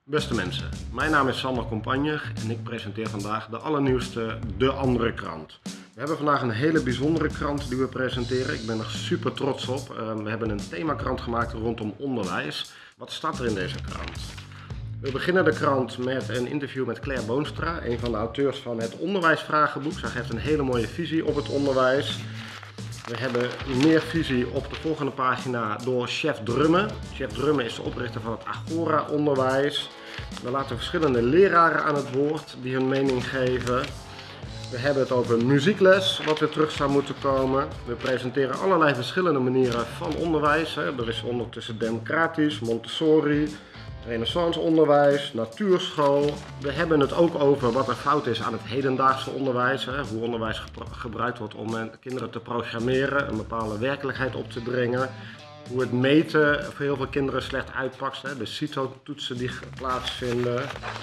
Beste mensen, mijn naam is Sander Kompanjer en ik presenteer vandaag de allernieuwste De Andere Krant. We hebben vandaag een hele bijzondere krant die we presenteren. Ik ben er super trots op. We hebben een themakrant gemaakt rondom onderwijs. Wat staat er in deze krant? We beginnen de krant met een interview met Claire Boonstra, een van de auteurs van het onderwijsvragenboek. Zij geeft een hele mooie visie op het onderwijs. We hebben meer visie op de volgende pagina door Chef Drumme. Chef Drumme is de oprichter van het Agora-onderwijs. We laten verschillende leraren aan het woord die hun mening geven. We hebben het over muziekles, wat weer terug zou moeten komen. We presenteren allerlei verschillende manieren van onderwijs. Er is ondertussen democratisch, Montessori, renaissance onderwijs, natuurschool. We hebben het ook over wat er fout is aan het hedendaagse onderwijs. Hoe onderwijs gebruikt wordt om kinderen te programmeren, een bepaalde werkelijkheid op te dringen. Hoe het meten voor heel veel kinderen slecht uitpakt, de CITO-toetsen die plaatsvinden.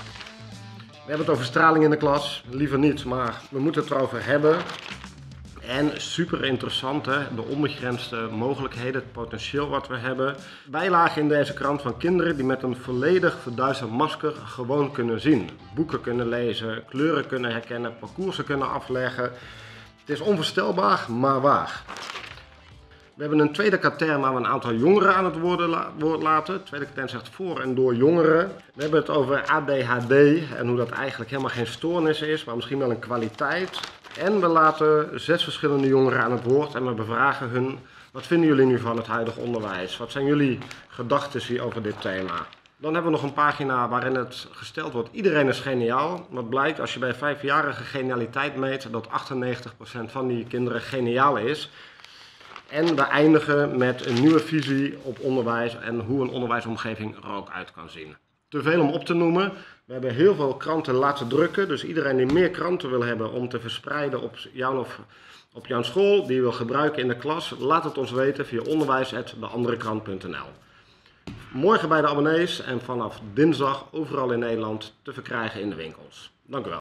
We hebben het over straling in de klas, liever niet, maar we moeten het erover hebben. En super interessant, de onbegrensde mogelijkheden, het potentieel wat we hebben. Bijlagen in deze krant van kinderen die met een volledig verduisterd masker gewoon kunnen zien. Boeken kunnen lezen, kleuren kunnen herkennen, parcoursen kunnen afleggen. Het is onvoorstelbaar, maar waar. We hebben een tweede katern waar we een aantal jongeren aan het woord laten. Het tweede katern zegt voor en door jongeren. We hebben het over ADHD en hoe dat eigenlijk helemaal geen stoornis is, maar misschien wel een kwaliteit. En we laten 6 verschillende jongeren aan het woord en we bevragen hun: wat vinden jullie nu van het huidige onderwijs? Wat zijn jullie gedachten over dit thema? Dan hebben we nog een pagina waarin het gesteld wordt: iedereen is geniaal. Wat blijkt, als je bij 5-jarige genialiteit meet, dat 98% van die kinderen geniaal is. En we eindigen met een nieuwe visie op onderwijs en hoe een onderwijsomgeving er ook uit kan zien. Te veel om op te noemen. We hebben heel veel kranten laten drukken. Dus iedereen die meer kranten wil hebben om te verspreiden op jouw school, die je wil gebruiken in de klas, laat het ons weten via onderwijs@deanderekrant.nl. Morgen bij de abonnees en vanaf dinsdag overal in Nederland te verkrijgen in de winkels. Dank u wel.